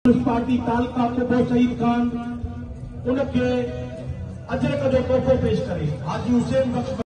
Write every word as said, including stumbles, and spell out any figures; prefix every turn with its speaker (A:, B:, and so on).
A: Party तालका कुबो शहीद खान उनके अजरक जो तोहफ़ो पेश करे। हाजी हुसैन बख्श